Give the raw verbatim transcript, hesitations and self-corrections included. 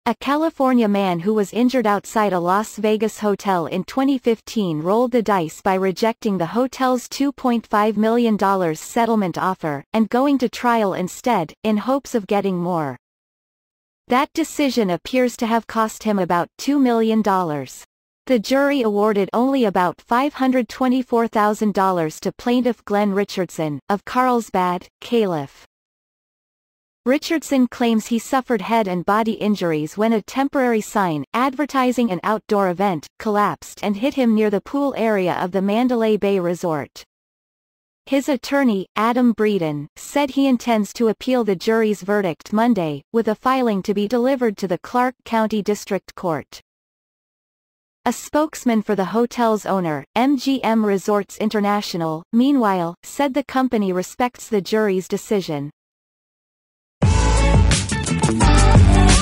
A California man who was injured outside a Las Vegas hotel in twenty fifteen rolled the dice by rejecting the hotel's two point five million dollars settlement offer, and going to trial instead, in hopes of getting more. That decision appears to have cost him about two million dollars. The jury awarded only about five hundred twenty-four thousand dollars to plaintiff Glenn Richardson, of Carlsbad, Calif. Richardson claims he suffered head and body injuries when a temporary sign, advertising an outdoor event, collapsed and hit him near the pool area of the Mandalay Bay resort. His attorney, Adam Breeden, said he intends to appeal the jury's verdict Monday, with a filing to be delivered to the Clark County District Court. A spokesman for the hotel's owner, M G M Resorts International, meanwhile, said the company respects the jury's decision.